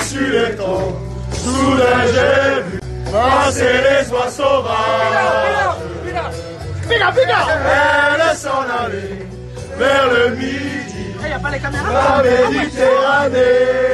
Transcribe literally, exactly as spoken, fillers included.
sur les troncs, soudain j'ai vu passer les oies sauvages. Figa, figa. Elle s'en allait vers le midi, Il n'y a pas les caméras. la Méditerranée.